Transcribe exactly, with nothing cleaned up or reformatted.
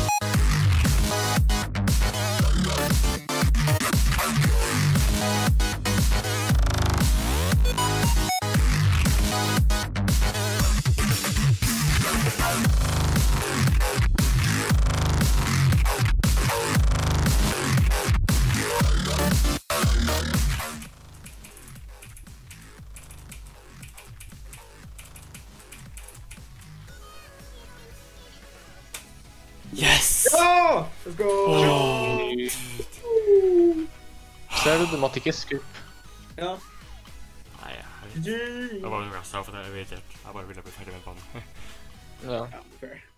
Yes! Ja! Let's go! Oh. Ser du, du måtte ikke skup. Ja. Nei, jeg, jeg var jo rasta for det, jeg vet ikke. Jeg bare ville bli ferdig med banen. Ja. Ja, fair.